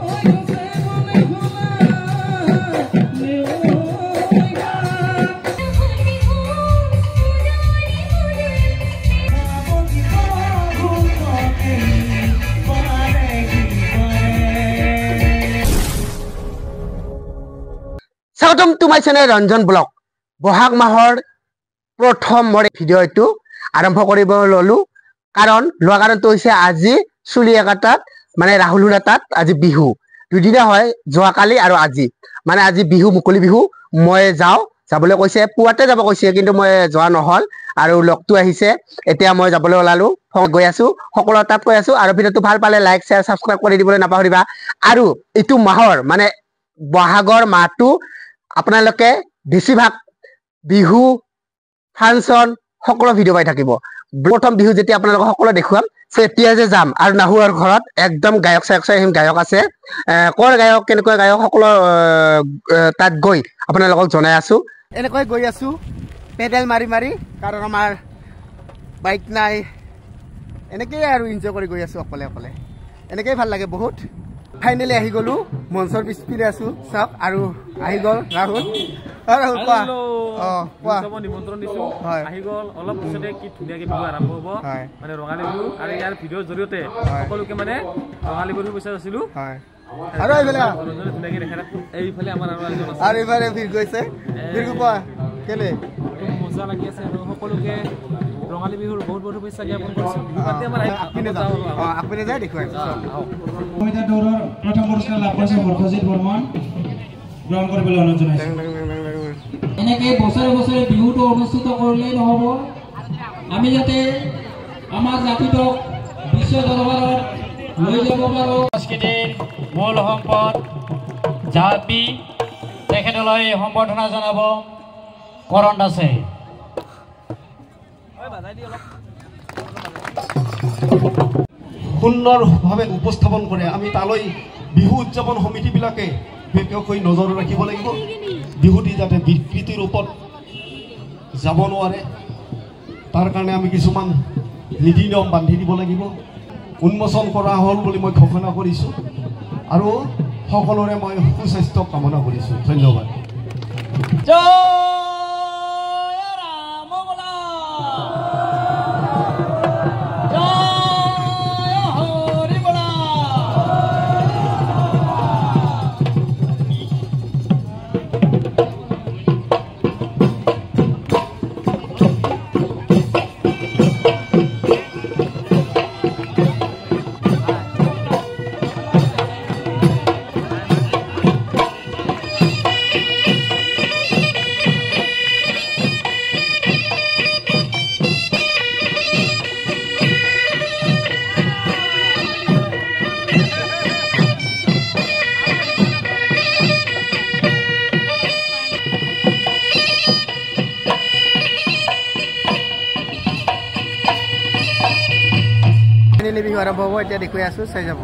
স্বাগতম to my channel Ranjan blog. বহাগ মাহৰ প্ৰথম মই ভিডিঅ'টো আৰম্ভ কৰিব ললো কাৰণ লোৱা কাৰণটো হৈছে আজি চুলিয়াকাটাত মানে ৰাহুল তাত আজি বিহু দুদিনা হয়, যোৱাকালি আৰু আজি মানে আজি বিহু মুকলি বিহু। মই যাবলৈ কৈছে, পুৱাতে যাব কৈছে, কিন্তু মই যোৱা নহল আৰু লগটো আহিছে। এতিয়া মই যাবলৈ ওলালো, গৈ আছো, সকলো তাত কৈ আছো। আৰু ভিডিঅ'টো ভাল পালে লাইক শ্বেয়াৰ ছাবস্ক্ৰাইব কৰি দিবলৈ নাপাহৰিবা। আৰু এইটো মাহৰ মানে বহাগৰ মাহটো আপোনালোকে বেছিভাগ বিহু ফাংচন সকলো ভিডিঅ' পাই থাকিব। প্ৰথম বিহু যেতিয়া আপোনালোকক সকলো দেখুৱাম, তেতিয়া যে যাম আৰু নাহুৱাৰ ঘৰত একদম গায়ক গায়ক আছে। কৰ গায়ক কেনেকুৱা গায়ক সকলো তাত গৈ আপোনালোকক জনাই আছো। এনেকৈ গৈ আছো পেডেল মাৰি মাৰি, কাৰণ আমাৰ বাইক নাই। এনেকেই আৰু এনজয় কৰি গৈ আছো অকলে অকলে, এনেকেই ভাল লাগে বহুত। ফাইনেলি আহি গলো, মঞ্চৰ পিছপিনে আছো চাওক, আৰু আহি গল ৰাহুল। ৰাহুল কোৱা, কোৱা নিমন্ত্ৰণ দিছো, আহি গল। অলপ পিছতে কি ধুনীয়াকে বিহু আৰম্ভ হ'ব, মানে ৰঙালী বিহু। আৰু ইয়াৰ ভিডিঅ'ৰ জৰিয়তে সকলোকে মানে ৰঙালী বিহুৰ শুভেচ্ছা দিছিলো। আৰু এইফালে ধুনীয়াকে দেখা এইফালে আমাৰ আৰু এইফালে ভিৰ গৈছে। ভিৰটো কোৱা কেলে মজা লাগি আছে, আৰু সকলোকে ৰঙালী বিহুৰ বহুত বহুত শুভেচ্ছা জ্ঞাপন কৰিছো। আপুনি যায় দেখুৱাই দৌৰৰ প্ৰথম পুৰস্কাৰ লাভ কৰিছে মৰ্কজিৎ বৰ্মন, গ্ৰহণ কৰিবলৈ অনুৰোধ জনাইছো। এনেকে বছৰে বছৰে বিহুটো অনুষ্ঠিত কৰিলেই নহ'ব, আমি যাতে আমাৰ জাতিটোক বিশ্ব দৰবাৰত লৈ যাব পাৰোঁ। সংস্কৃতিৰ মূল সম্পদ জাপি, তেখেতলৈ সম্বৰ্ধনা জনাব কৰণ আছে। সুন্দৰভাৱে উপস্থাপন কৰে। আমি তালৈ বিহু উদযাপন সমিতিবিলাকে বিশেষকৈ নজৰ ৰাখিব লাগিব, বিহুটি যাতে বিকৃতিৰ ৰূপত যাব নোৱাৰে। তাৰ কাৰণে আমি কিছুমান নীতি নিয়ম বান্ধি দিব লাগিব। উন্মোচন কৰা হ'ল বুলি মই ঘোষণা কৰিছোঁ, আৰু সকলোৰে মই সুস্বাস্থ্য কামনা কৰিছোঁ। ধন্যবাদ। বিহু আৰম্ভ হ'ব, এতিয়া দেখুৱাই আছো, চাই যাব।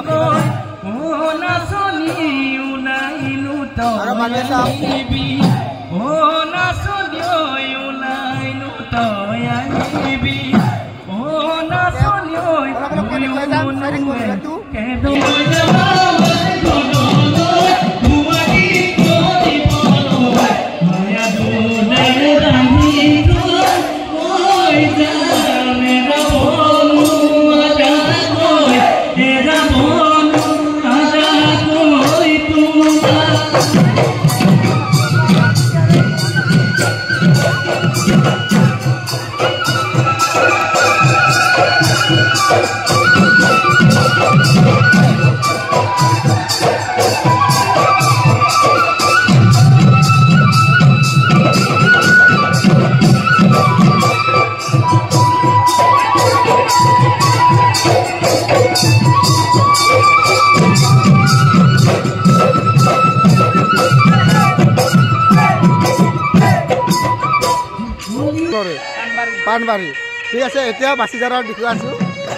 পাণবাৰী ঠিক আছে এতিয়া বাছিজাৰৰ দেখুৱাই আছোঁ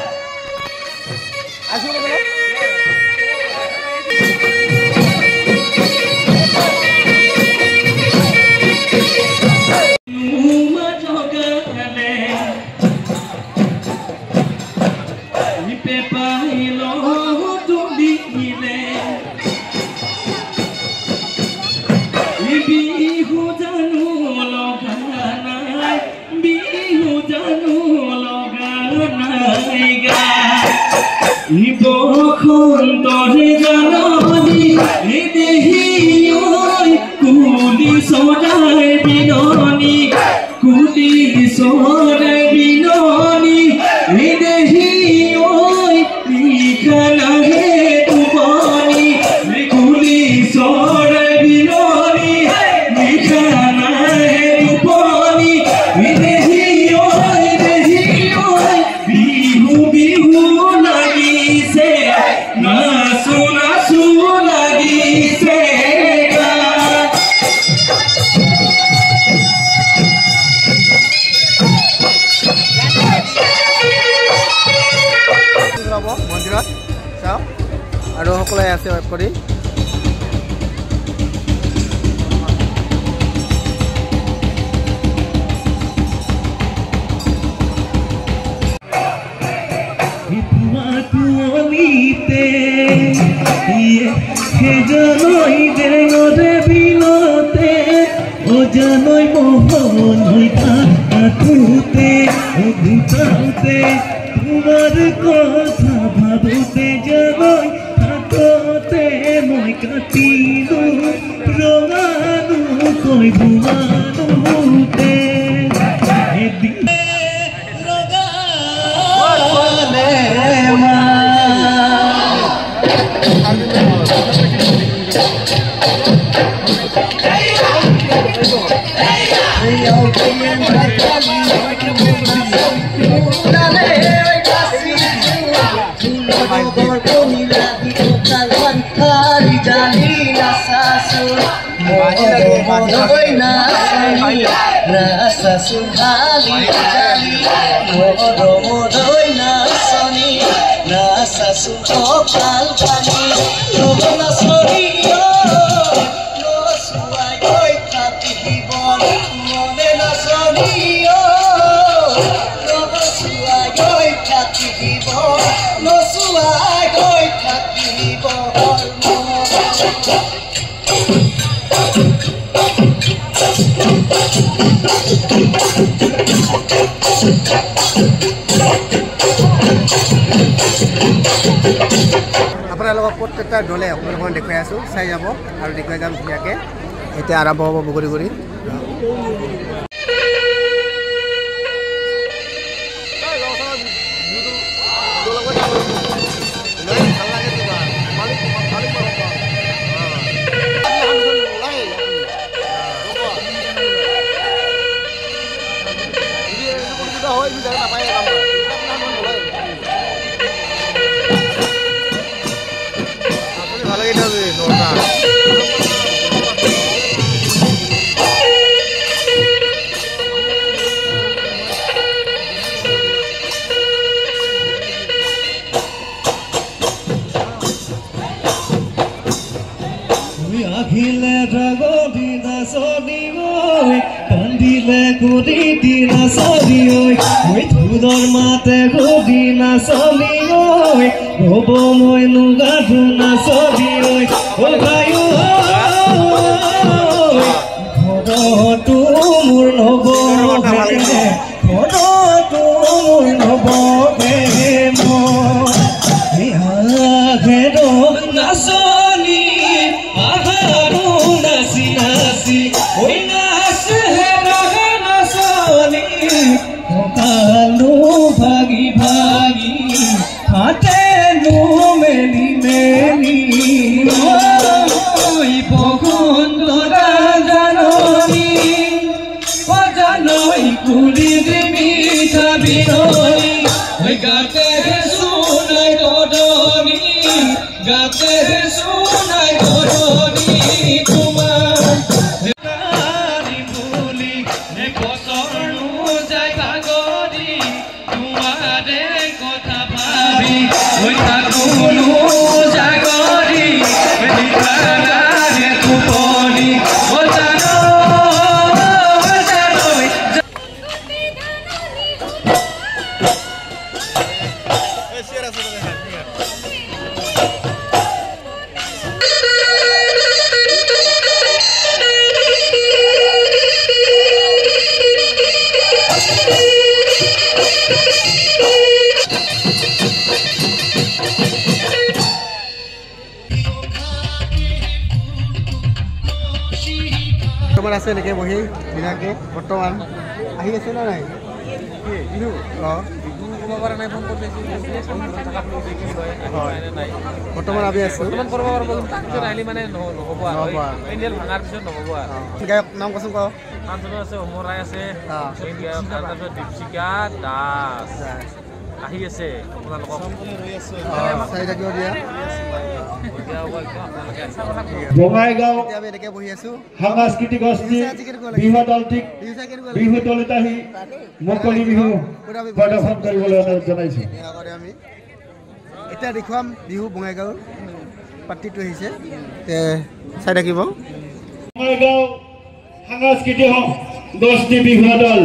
মন্দিৰত চাওক আৰু সকলোৱে আছে ৱেট কৰি তোমার কথা ভাবতে যাই হাততে মই কাটিলো রঙানো কই ভুয়ানোতে rasa suhali jali modo modoi nasani rasa suhokal bani rona soriyo no suai koi thati hibon mone nasaniyo no suai koi thati hibon no suai koi thati hibon আপোনালোকক প্ৰত্যেকটা দলে অকণমান দেখুৱাই আছোঁ চাই যাব আৰু দেখুৱাই যাম ধুনীয়াকৈ এতিয়া আৰম্ভ হ'ব বগৰী গুৰি আহিলে ৰাগদি নাচনি ঐ কান্দিলে কৰি দি নাচনি ঐ ঢোলৰ মাতে গদি নাচনি ঐ ৰ'ব মই নুগাধু নাচনি ঐ ভাইও ঘৰতো মোৰ নবহে ঘৰতো মোৰ নবহে মই আঘেৰ নাচনি আহাৰো নাচি নাচি ঐ নাচে ৰহে নাচনি কঁকালো ভাগি ভাগি হাতেনো মেলি মেলি ঐ বসন্তৰা জাননী অজানৈ কুলি দিবি চাবিনৈ ঐ গাতে সোণাই গদনি গাতে সোণাই গদনি তোমাৰ বুলি নে বছৰনো যায় ভাগৰি তোমাৰে কথা ভাবি ঐ থাকোনো জাগৰি নিশাৰে টোপনি বৰ্তমান আছে এনেকৈ বহি ধুনীয়াকৈ বৰ্তমান আহি আছে নে নাই বৰ্তমান আমি আছোঁ গায়ক নাম কচোন ক আছে অমৰ ৰায় আছে দীপশিকা দাস আহি আছে আপোনালোকক চাই থাকিব দিয়া বঙাইগাঁও আমি এনেকৈ বহি আছোঁ সাংস্কৃতিক গোষ্ঠী বিহু দলিত আহি মুকলি বিহু প্ৰদৰ্শন কৰিবলৈ অনুৰোধ জনাইছোঁ আমি এতিয়া দেখুৱাম বিহু বঙাইগাঁৱৰ পাৰ্টিটো আহিছে চাই থাকিব বঙাইগাঁও সাংস্কৃতিক গোষ্ঠী বিহু দল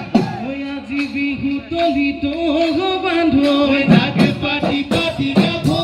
বিহু তলি তো বান্ধ পাতি পাতি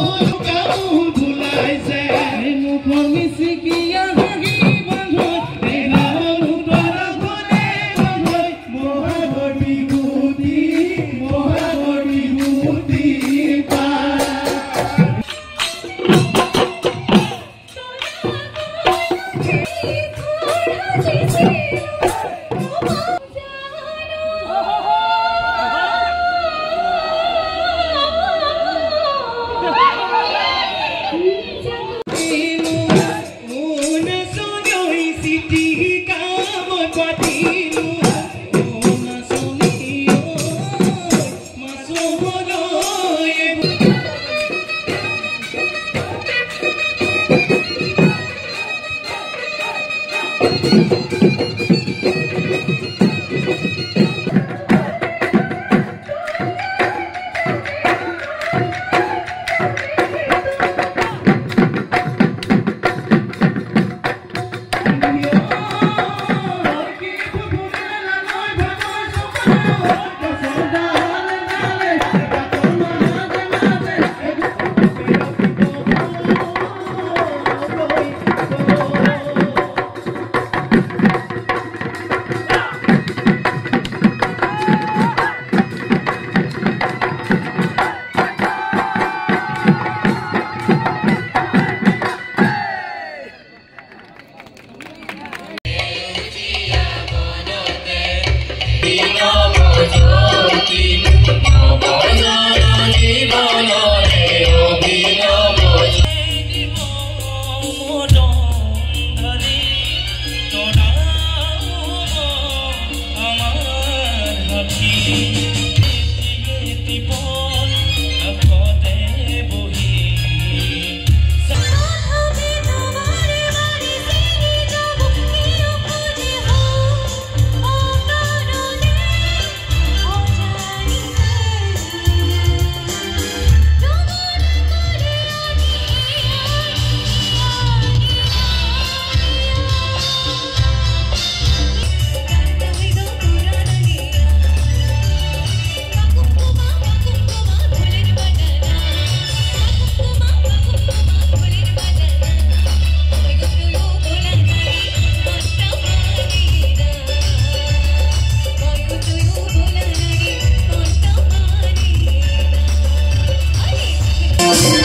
বিহুত